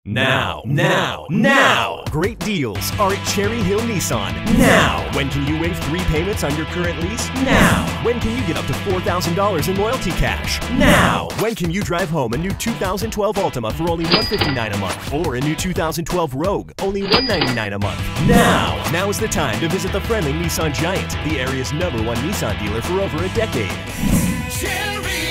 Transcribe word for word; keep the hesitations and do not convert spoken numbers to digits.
Now, now, now! Great deals are at Cherry Hill Nissan. Now! When can you waive three payments on your current lease? Now! When can you get up to four thousand dollars in loyalty cash? Now! When can you drive home a new two thousand twelve Altima for only one hundred fifty-nine dollars a month? Or a new two thousand twelve Rogue, only one hundred ninety-nine dollars a month? Now! Now is the time to visit the friendly Nissan Giant, the area's number one Nissan dealer for over a decade. Cherry